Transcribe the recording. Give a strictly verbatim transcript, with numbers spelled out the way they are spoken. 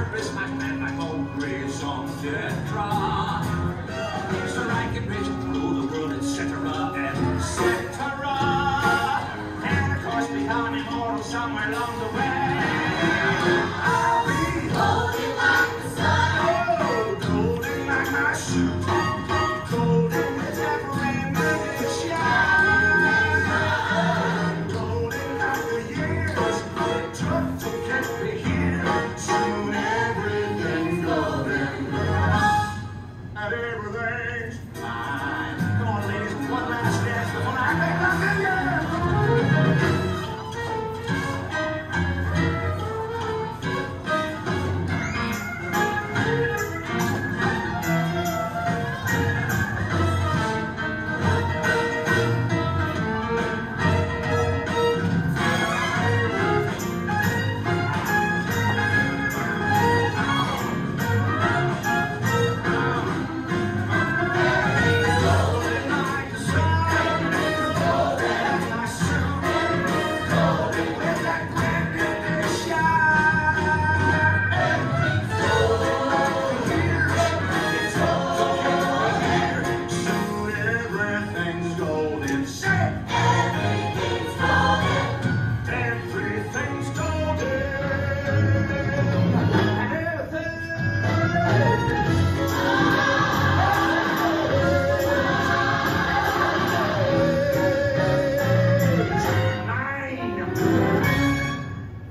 Bismarck and my own raison d'etre. So I can rich, rule the world, et cetera, et cetera. And of course become immortal somewhere along the way.